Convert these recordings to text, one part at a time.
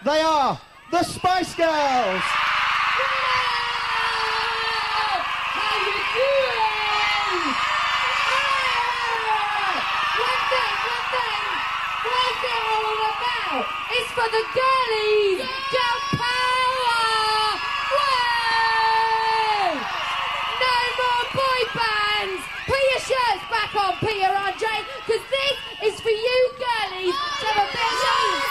They are the Spice Girls. How you doing? One thing. What's it all about? It's for the girlies. Girl power. Whoa! No more boy bands. Put your shirts back on, Peter Andre, because this is for you girlies to have a bit of love.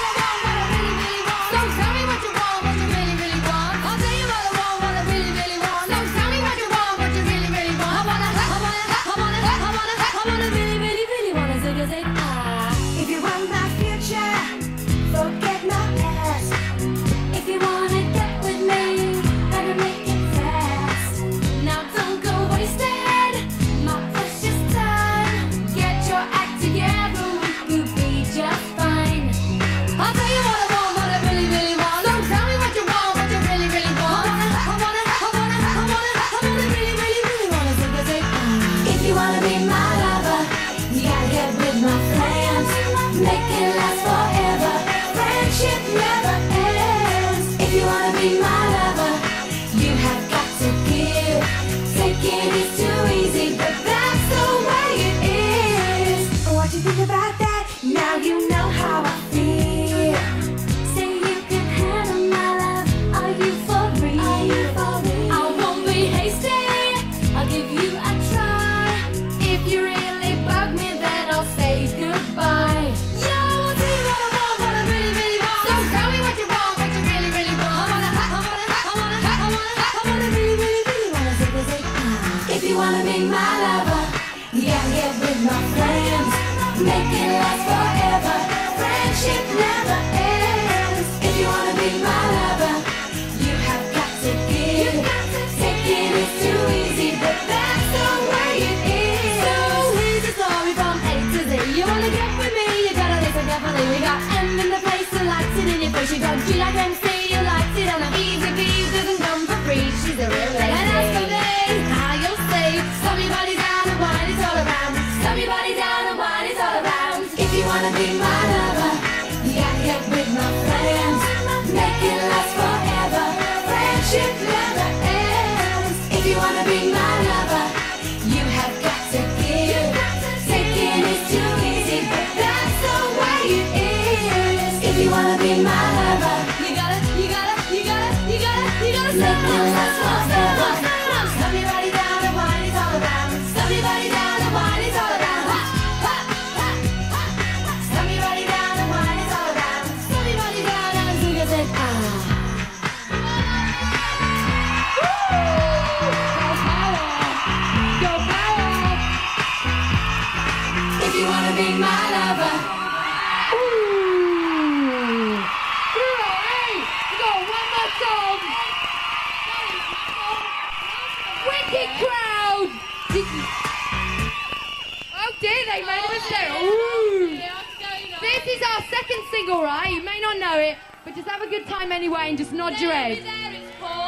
If you want my future, forget my past. If you wanna get with me, better make it fast. Now don't go wasted my precious time. Get your act together, you'll be just fine. I'll tell you what I want, what I really, really want. So tell me what you want, what you really, really want. I wanna really, really, really wanna zig. If you wanna be my lover, you gotta get with my friends. Make it last forever. Friendship never ends. If you wanna be my lover, you have got to give. Taking is too easy, but that's the way it is. What you think about that? Now you know how I feel. Say you can handle my love. Are you for real? I won't be hasty. I'll give you a try. If you really bug me, then I'll say goodbye. Yo, I'll tell you what I want, what I really, really want. So tell me what you want, what you really, really want. I wanna really, really, really wanna zig. If you wanna be my lover, you gotta get with my friends. Make it last forever. Friendship never ends. If you wanna be my lover, you have got to give. Taking is too easy, but that's the way it is. So here's the story from A to Z. You wanna get with me, you gotta listen carefully. We got M in the place who likes it in your face. You got G like MC, you likes it on a easy B. Doesn't come for free, she's a real lady. And as for me, how you'll say, stop your body down and wine is all around. Stop your body down and wine is all around. If you wanna be my lover, you gotta get with my friends. Make it last forever. Friendship never ends. If you wanna be my lover, you have got to give. Taking is too easy, but that's the way it is. If you wanna be my lover, you gotta make it last forever. Stop your body down and wine is all around. Stop your body down and wine is all around. Stop your body down and wine is all around. Stop your body down and zig. Go power. If you wanna be my lover, Right. We got one more song. Wicked crowd. Oh dear, they made a mistake. Ooh. This is our second single, right? You may not know it, but just have a good time anyway and just nod your head. there it's for